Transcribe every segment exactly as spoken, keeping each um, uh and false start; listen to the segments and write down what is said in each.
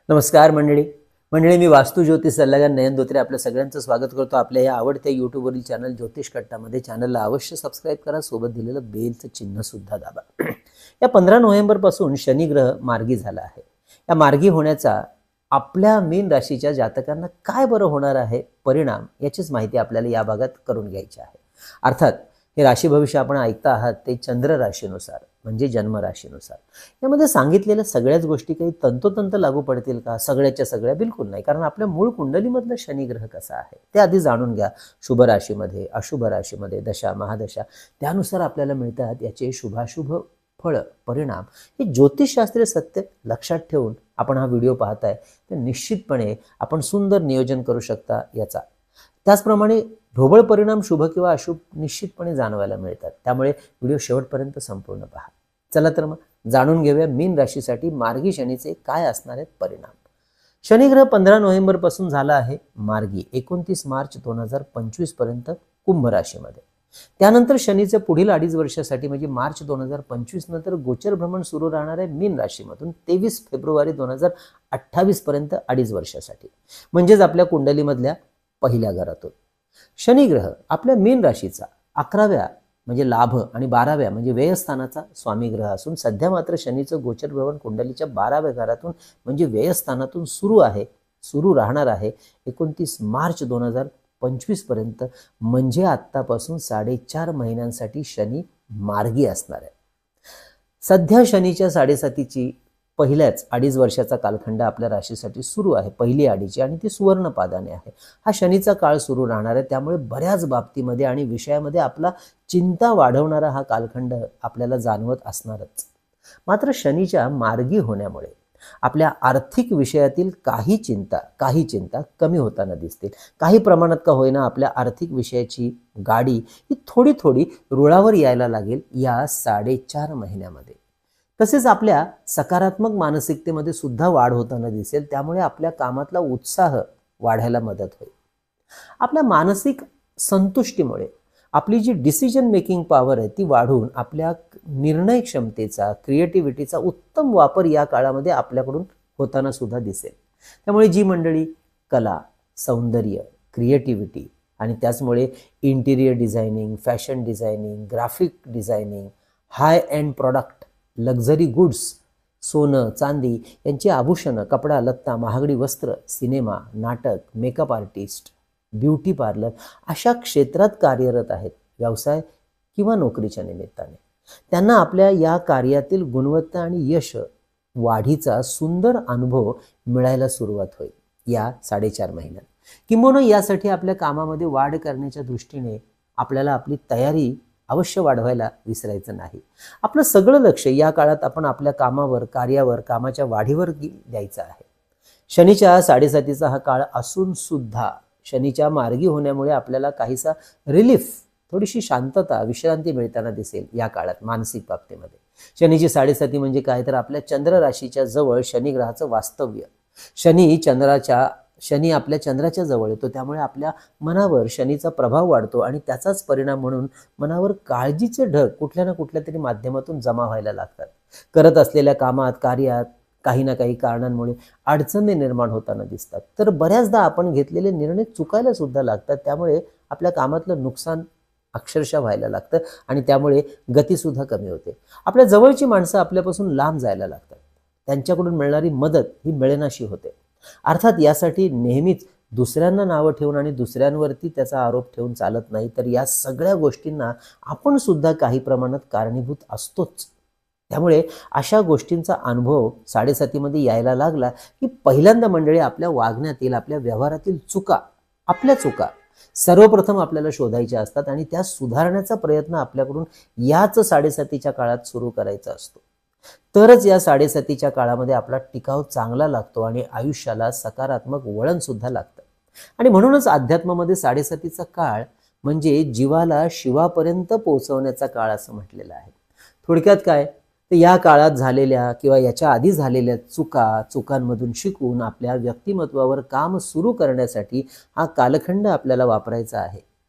नमस्कार मंडळी मंडळी मी वास्तू ज्योतिष सल्लागार नयन धोत्रे आपल्या सगळ्यांचं स्वागत करतो आपल्या या आवडत्या यूट्यूबवरील चॅनल ज्योतिष कट्टामध्ये। चॅनलला अवश्य सबस्क्राईब करा, सोबत दिलेलं बेलचं चिन्ह सुद्धा दाबा। या पंधरा नोव्हेंबर पासून शनी ग्रह मार्गी झाला आहे। या मार्गी होण्याचा आपल्या मीन राशीच्या जातकांना काय बरं होणार आहे परिणाम याचीच माहिती आपल्याला या भागात करून घ्यायची आहे। अर्थात हे राशी भविष्य आपण ऐकता आहात ते चंद्र राशीनुसार म्हणजे जन्म राशीनुसार। यामध्ये सांगितलेल्या सगळ्याच गोष्टी काही तंतोतंत लागू पडतील का? सगळ्याच्या सगळ्या बिलकुल नाही, कारण आपल्या मूळ कुंडलीमधला शनी ग्रह कसा आहे ते आधी जाणून घ्या। शुभ राशीमध्ये अशुभ राशीमध्ये दशा महादशा त्यानुसार आपल्याला मिळतात याचे शुभाशुभ फळ परिणाम। हे ज्योतिषशास्त्रीय सत्य लक्षात ठेवून आपण हा व्हिडिओ पाहताय तर निश्चितपणे आपण सुंदर नियोजन करू शकता याचा। त्याचप्रमाणे ढोबळ परिणाम शुभ किंवा अशुभ निश्चितपणे जाणवायला मिळतात, त्यामुळे व्हिडिओ शेवटपर्यंत संपूर्ण पहा। चला तर मग जाणून घेऊया मीन राशीसाठी मार्गी शनीचे काय असणार आहेत परिणाम। शनी ग्रह पंधरा नोव्हेंबर पासून झाला आहे मार्गी एकोणतीस मार्च दोन हजार पंचवीस पर्यंत कुंभ राशीमध्ये। त्यानंतर शनीचे पुढील अडीच वर्षासाठी म्हणजे मार्च दोन हजार पंचवीस नंतर गोचर भ्रमण सुरू राहणार आहे मीन राशीमधून तेवीस फेब्रुवारी दोन हजार अठ्ठावीस पर्यंत अडीच वर्षासाठी, म्हणजेच आपल्या कुंडलीमधल्या पहिल्या घरातून। शनी ग्रह आपल्या मीन राशीचा अकराव्या म्हणजे लाभ आणि बाराव्या म्हणजे व्ययस्थानाचा स्वामी ग्रह असून सध्या मात्र शनीचं गोचर भ्रमण कुंडलीच्या बाराव्या घरातून म्हणजे व्ययस्थानातून सुरू आहे सुरू राहणार आहे एकोणतीस मार्च दोन हजार पंचवीस पर्यंत, म्हणजे आत्तापासून साडेचार महिन्यांसाठी शनी मार्गी असणार आहे। सध्या शनीच्या साडेसातीची पहिल्याच अडीच वर्षाचा कालखंड आपल्या राशीसाठी सुरू आहे, पहिली अडीची, आणि ती सुवर्ण पादाने आहे। हा शनीचा काळ सुरू राहणार आहे, त्यामुळे बऱ्याच बाबतीमध्ये आणि विषयामध्ये आपला चिंता वाढवणारा हा कालखंड आपल्याला जाणवत असणारच। मात्र शनीच्या मार्गी होण्यामुळे आपल्या आर्थिक विषयातील काही चिंता काही चिंता कमी होताना दिसतील। काही प्रमाणात का होईना आपल्या आर्थिक विषयाची गाडी ही थोडी थोडी रुळावर यायला लागेल या साडेचार महिन्यामध्ये। तसेच आपल्या सकारात्मक मानसिकतेमध्ये सुद्धा वाढ होताना दिसेल, त्यामुळे आपल्या कामातला उत्साह वाढायला मदत होईल। आपल्या मानसिक संतुष्टीमुळे आपली जी डिसिजन मेकिंग पॉवर आहे ती वाढून आपल्या निर्णय क्षमतेचा क्रिएटिव्हिटीचा उत्तम वापर या काळामध्ये आपल्याकडून होताना सुद्धा दिसेल। त्यामुळे जी मंडळी कला, सौंदर्य, क्रिएटिव्हिटी आणि त्याचमुळे interior designing, fashion designing, graphic designing, high end product, luxury goods, सोनं चांदी यांची आभूषणं, कपडा लत्ता, महागडी वस्त्र, सिनेमा, नाटक, मेकअप आर्टिस्ट, ब्युटी पार्लर अशा क्षेत्रात कार्यरत आहेत व्यवसाय किंवा नोकरीच्या निमित्ताने, त्यांना आपल्या या कार्यातील गुणवत्ता आणि यश वाढीचा सुंदर अनुभव मिळायला सुरुवात होईल या साडेचार महिन्यात। किंबहुना यासाठी आपल्या कामामध्ये वाढ करण्याच्या दृष्टीने आपल्याला आपली तयारी अवश्य वाढवायला विसरायचं नाही। आपलं सगळं लक्ष या काळात आपण आपल्या कामावर, कार्यावर, कामाच्या वाढीवर द्यायचं आहे। शनीच्या साडेसातीचा हा काळ असून सुद्धा शनीच्या मार्गी होण्यामुळे आपल्याला काहीसा रिलीफ, थोडीशी शांतता, विश्रांती मिळताना दिसेल या काळात मानसिक बाबतीमध्ये। शनीची साडेसाती म्हणजे काय तर आपल्या चंद्र राशीच्या जवळ शनी ग्रहाचं वास्तव्य। शनी चंद्राच्या शनी आपल्या चंद्राच्या जवळ येतो, त्यामुळे आपल्या मनावर शनीचा प्रभाव वाढतो आणि त्याचाच परिणाम म्हणून मनावर काळजीचे ढग कुठल्या ना कुठल्या तरी माध्यमातून जमा व्हायला लागतात। करत असलेल्या कामात, कार्यात काही ना काही कारणांमुळे अडचणी निर्माण होताना दिसतात, तर बऱ्याचदा आपण घेतलेले निर्णय चुकायला सुद्धा लागतात, त्यामुळे आपल्या कामातलं नुकसान अक्षरशः व्हायला लागतं आणि त्यामुळे गती सुद्धा कमी होते। आपल्या जवळची माणसं आपल्यापासून लांब जायला लागतात, त्यांच्याकडून मिळणारी मदत ही मिळेनाशी होते। अर्थात यासाठी नेहमीच दुसऱ्यांना नावं ठेवून आणि दुसऱ्यांवरती त्याचा आरोप ठेवून चालत नाही, तर या सगळ्या गोष्टींना आपण सुद्धा काही प्रमाणात कारणीभूत असतोच। त्यामुळे अशा गोष्टींचा अनुभव साडेसातीमध्ये यायला लागला की पहिल्यांदा मंडळी आपल्या वागण्यातील, आपल्या व्यवहारातील चुका, आपल्या चुका सर्वप्रथम आपल्याला शोधायच्या असतात आणि त्या सुधारण्याचा प्रयत्न आपल्याकडून याच साडेसातीच्या काळात सुरू करायचा असतो। तरच या साडेसातीच्या काळामध्ये आपला टिकाव चांगला लागतो आणि आयुष्याला सकारात्मक वळण सुद्धा लागतं। आणि म्हणूनच अध्यात्मामध्ये साडेसातीचा काळ म्हणजे जीवाला शिवापर्यंत पोहोचवण्याचा काळ असं म्हटलेलं आहे। थोडक्यात काय तर या काळात झालेल्या किंवा याच्या आधी झालेल्या चुका चुकांमधून शिकून आपल्या व्यक्तिमत्वावर काम सुरू करण्यासाठी हा कालखंड आपल्याला वापरायचा आहे।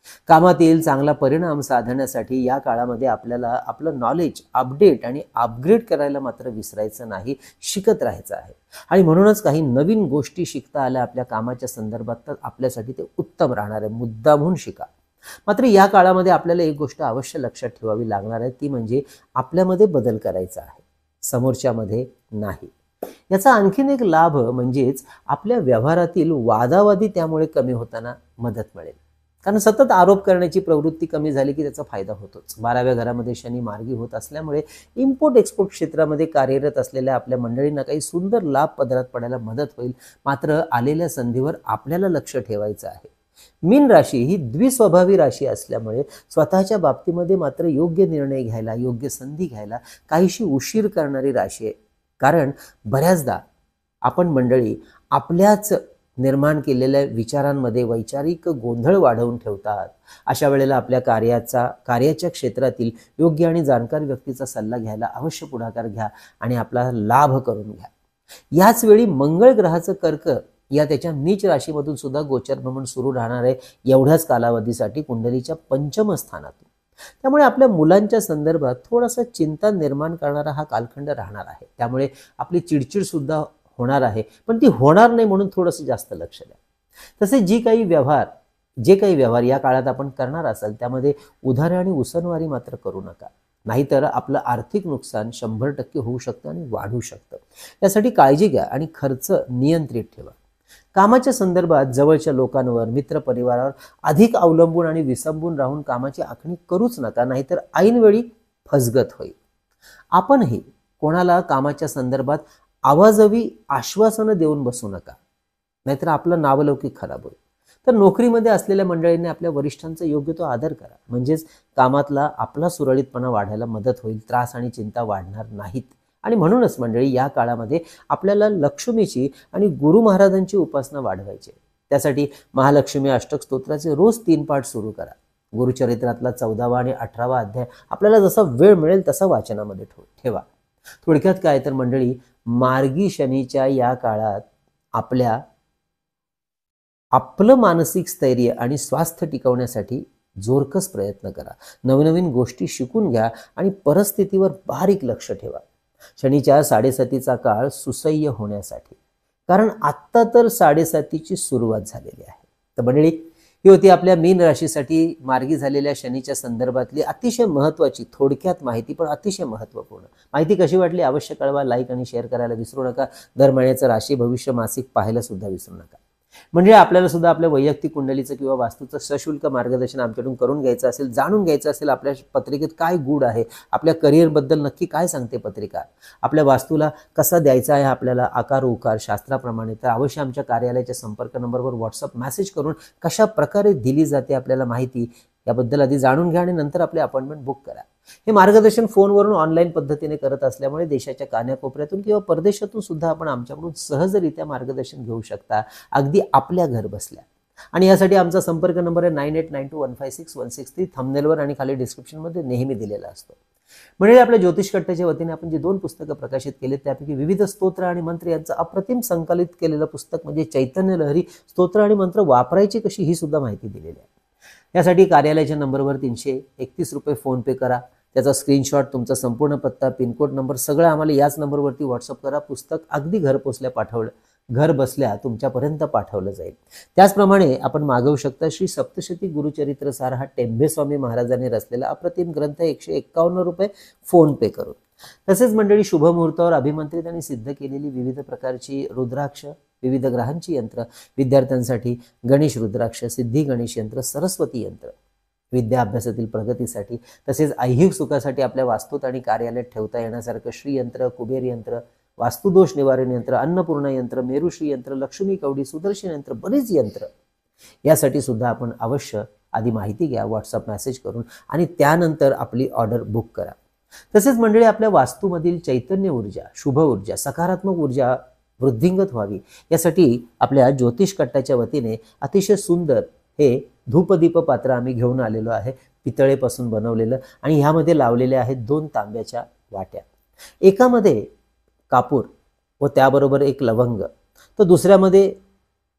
कामात येईल चांगला परिणाम साधण्यासाठी या काळामध्ये आपल्याला आपलं नॉलेज अपडेट आणि अपग्रेड करायला मात्र विसरायचं नाही, शिकत राहायचं आहे. आणि म्हणूनच काही नवीन गोष्टी शिकता आल्या आपल्या कामाच्या संदर्भात तर आपल्यासाठी ते उत्तम राहणार आहे. मुद्दामहून शिका. मात्र या काळामध्ये आपल्याला एक गोष्ट अवश्य लक्षात ठेवावी लागणार आहे, ती म्हणजे आपल्यामध्ये बदल करायचा आहे, समोरच्यामध्ये नाही. याचा आणखीन एक लाभ म्हणजेच आपल्या व्यवहारातील वादावादी त्यामुळे कमी होताना मदत मिळेल. कारण सतत आरोप करण्याची प्रवृत्ती कमी झाली की त्याचा फायदा होतोच. बाराव्या घरामध्ये शनी मार्गी होत असल्यामुळे इम्पोर्ट एक्सपोर्ट क्षेत्रामध्ये कार्यरत असलेल्या आपल्या मंडळींना काही सुंदर लाभ पदरात पडायला मदत होईल. मात्र आलेल्या संधीवर आपल्याला लक्ष ठेवायचं आहे. मीन राशी ही द्विस्वभावी राशी असल्यामुळे स्वतःच्या बाबतीमध्ये मात्र योग्य निर्णय घ्यायला, योग्य संधी घ्यायला काहीशी उशीर करणारी राशी आहे. कारण बऱ्याचदा आपण मंडळी आपल्याच निर्माण केलेल्या विचारांमध्ये वैचारिक गोंधळ वाढवून ठेवतात. अशा वेळेला आपल्या कार्याचा कार्याच्या क्षेत्रातील योग्य आणि जाणकार व्यक्तीचा सल्ला घ्यायला अवश्य पुढाकार घ्या आणि आपला लाभ करून घ्या. याच वेळी मंगळ ग्रहाचं कर्क या त्याच्या नीच राशीमधून सुद्धा गोचर भ्रमण सुरू राहणार आहे एवढ्याच कालावधीसाठी कुंडलीच्या पंचम स्थानातून. त्यामुळे आपल्या मुलांच्या संदर्भात थोडासा चिंता निर्माण करणारा हा कालखंड राहणार आहे. त्यामुळे आपली चिडचिड सुद्धा होणार आहे, पण ती होणार नाही म्हणून थोडंसं जास्त लक्ष द्या. तसे जी काही व्यवहार जे काही व्यवहार या काळात आपण करणार असाल त्यामध्ये उधारी आणि उसनवारी मात्र करू नका, नाहीतर आपलं आर्थिक नुकसान शंभर टक्के होऊ शकतं आणि वाढू शकतं. यासाठी काळजी घ्या आणि खर्च नियंत्रित ठेवा. कामाच्या संदर्भात जवळच्या लोकांवर, मित्र परिवारावर अधिक अवलंबून आणि विसंबून राहून कामाची आखणी करूच नका, नाहीतर ऐनवेळी फसगत होईल. आपणही कोणाला कामाच्या संदर्भात आवाजवी आश्वासनं देऊन बसू नका, नाहीतर आपलं नावलौकिक खराब होईल. तर नोकरीमध्ये असलेल्या मंडळींनी आपल्या वरिष्ठांचा योग्य तो आदर करा, म्हणजेच कामातला आपला सुरळीतपणा वाढायला मदत होईल, त्रास आणि चिंता वाढणार नाहीत. आणि म्हणूनच मंडळी या काळामध्ये आपल्याला लक्ष्मीची आणि गुरु महाराजांची उपासना वाढवायची. त्यासाठी महालक्ष्मी अष्टक स्तोत्राचे रोज तीन पाठ सुरू करा. गुरुचरित्रातला चौदावा आणि अठरावा अध्याय आपल्याला जसा वेळ मिळेल तसा वाचनामध्ये ठेवा. थोडक्यात काय तर मंडळी, मार्गी शनीच्या या काळात आपल्या आपलं मानसिक स्थैर्य आणि स्वास्थ्य टिकवण्यासाठी जोरकस प्रयत्न करा. नवनवीन गोष्टी शिकून घ्या आणि परिस्थितीवर बारीक लक्ष ठेवा. शनीच्या साडेसातीचा काळ सुसह्य होण्यासाठी, कारण आत्ता तर साडेसातीची सुरुवात झालेली आहे. तर मंडळी, ही होती आपल्या मीन राशीसाठी मार्गी झालेल्या शनीच्या संदर्भातली अतिशय महत्त्वाची थोडक्यात माहिती, पण अतिशय महत्त्वपूर्ण माहिती. कशी वाटली अवश्य कळवा. लाईक आणि शेअर करायला विसरू नका. दर महिन्याचं राशी भविष्य मासिक पाहायला सुद्धा विसरू नका. म्हणजे आपल्याला सुद्धा आपल्या वैयक्तिक कुंडलीचं किंवा वास्तूचं सशुल्क मार्गदर्शन आमच्याकडून करून घ्यायचं असेल, जाणून घ्यायचं असेल आपल्या पत्रिकेत काय गुड आहे, आपल्या करिअरबद्दल नक्की काय सांगते पत्रिका, आपल्या वास्तूला कसा द्यायचा आहे आपल्याला आकार उकार शास्त्राप्रमाणे, तर अवश्य आमच्या कार्यालयाच्या संपर्क नंबरवर व्हॉट्सअप मेसेज करून कशा प्रकारे दिली जाते आपल्याला माहिती याबद्दल आधी जाणून घ्या आणि नंतर आपले अपॉइंटमेंट बुक करा. हे मार्गदर्शन फोनवरून ऑनलाईन पद्धतीने करत असल्यामुळे देशाच्या कानाकोपऱ्यातून किंवा परदेशातून सुद्धा आपण आमच्याकडून सहजरित्या मार्गदर्शन घेऊ शकता, अगदी आपल्या घर बसल्या. आणि यासाठी आमचा संपर्क नंबर आहे nine eight nine two one five six one six three. थंबनेलवर आणि खाली डिस्क्रिप्शनमध्ये नेहमी दिलेला असतो. म्हणजे आपल्या ज्योतिष कट्ट्याच्या वतीने आपण जे दोन पुस्तकं प्रकाशित केले त्यापैकी विविध स्तोत्र आणि मंत्र यांचं अप्रतिम संकलित केलेलं पुस्तक म्हणजे चैतन्य लहरी स्तोत्र आणि मंत्र वापरायची कशी ही सुद्धा माहिती दिलेली आहे. यासाठी कार्यालयाच्या नंबरवर तीनशे एकतीस रुपये फोनपे करा. त्याचा स्क्रीनशॉट, तुमचा संपूर्ण पत्ता, पिनकोड नंबर सगळं आम्हाला याच नंबरवरती व्हॉट्सअप करा. पुस्तक अगदी घरपोचल्या पाठवलं घर बसल्या तुमच्यापर्यंत पाठवलं जाईल. त्याचप्रमाणे आपण मागवू शकता श्री सप्तशती गुरुचरित्र सार हा टेंबेस्वामी महाराजांनी रचलेला अप्रतिम ग्रंथ एकशे एक्कावन्न रुपये फोन पे करून. तसेच मंडळी शुभ मुहूर्तावर अभिमंत्रित आणि सिद्ध केलेली विविध प्रकारची रुद्राक्ष, विविध ग्रहांची यंत्र, विद्यार्थ्यांसाठी गणेश रुद्राक्ष, सिद्धी गणेश यंत्र, सरस्वती यंत्र, विद्या अभ्यासातील प्रगतीसाठी, तसेच ऐहिक सुखासाठी आपल्या वास्तूत आणि कार्यालयात ठेवता येण्यासारखं श्रीयंत्र, कुबेर यंत्र, वास्तुदोष निवारण यंत्र, अन्नपूर्णा यंत्र, मेरुश्री यंत्र, लक्ष्मी कवडी, सुदर्शन यंत्र, बरीच यंत्र. यासाठी सुद्धा आपण अवश्य आधी माहिती घ्या व्हॉट्सअप मेसेज करून आणि त्यानंतर आपली ऑर्डर बुक करा. तसेच मंडळी आपल्या वास्तूमधील चैतन्य ऊर्जा, शुभ ऊर्जा, सकारात्मक ऊर्जा वृद्धिंगत व्हावी यासाठी आपल्या ज्योतिष कट्टाच्या वतीने अतिशय सुंदर हे धूपदीप पात्र आम्ही घेऊन आलेलो आहे, पितळेपासून बनवलेलं. आणि ह्यामध्ये लावलेले आहेत दोन तांब्याच्या वाट्या. एकामध्ये कापूर व त्याबरोबर एक लवंग, तर दुसऱ्यामध्ये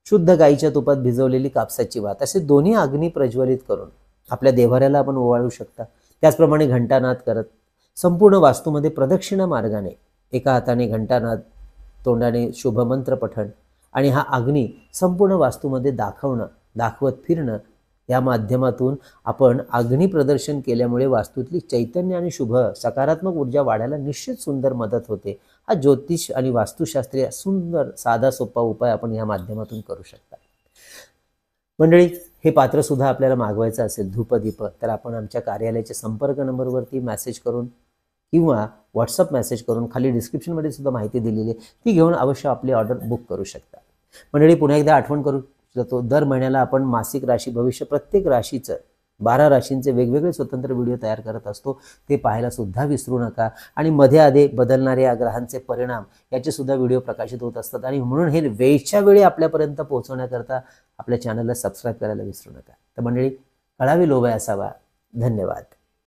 शुद्ध गाईच्या तुपात भिजवलेली कापसाची वात, असे दोन्ही अग्नी प्रज्वलित करून आपल्या देव्हाऱ्याला आपण ओवाळू शकता. त्याचप्रमाणे घंटानाद करत संपूर्ण वास्तूमध्ये प्रदक्षिणा मार्गाने एका हाताने घंटानाद, तोंडाने शुभमंत्र पठण आणि हा अग्नी संपूर्ण वास्तूमध्ये दाखवणं, दाखवत फिरणं, या माध्यमातून आपण अग्नी प्रदर्शन केल्यामुळे वास्तूतली चैतन्य आणि शुभ सकारात्मक ऊर्जा वाढायला निश्चित सुंदर मदत होते. हा ज्योतिष आणि वास्तुशास्त्रीय सुंदर साधा सोपा उपाय आपण या माध्यमातून करू शकता. मंडळी, हे पात्र सुद्धा आपल्याला मागवायचं असेल धूपदीप, तर आपण आमच्या कार्यालयाच्या संपर्क नंबरवरती मेसेज करून किंवा व्हॉट्सअप मेसेज करून खाली डिस्क्रिप्शनमध्ये सुद्धा माहिती दिलेली आहे, ती घेऊन अवश्य आपली ऑर्डर बुक करू शकता. मंडळी, पुन्हा एकदा आठवण करू जातो, दर महिन्याला आपण मासिक राशी भविष्य प्रत्येक राशीचं बारा राशींचे वेगवेगळे स्वतंत्र व्हिडिओ तयार करत असतो. ते पाहायला सुद्धा विसरू नका. आणि मध्ये आधे बदलणाऱ्या ग्रहांचे परिणाम याचे सुद्धा व्हिडिओ प्रकाशित होत असतात आणि म्हणून हे वेळच्या वेळी आपल्यापर्यंत पोहोचवण्याकरता आपल्या चॅनलला सबस्क्राईब करायला विसरू नका. तर मंडळी, कळावी लोभ असावा. धन्यवाद.